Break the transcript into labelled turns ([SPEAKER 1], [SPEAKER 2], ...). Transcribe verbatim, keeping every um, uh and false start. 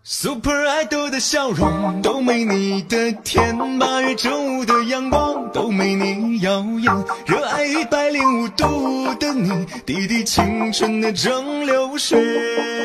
[SPEAKER 1] Super Idol 的笑容都没你的甜，八月正午的阳光都没你耀眼，热爱一百零五度的你，滴滴青春的蒸馏水。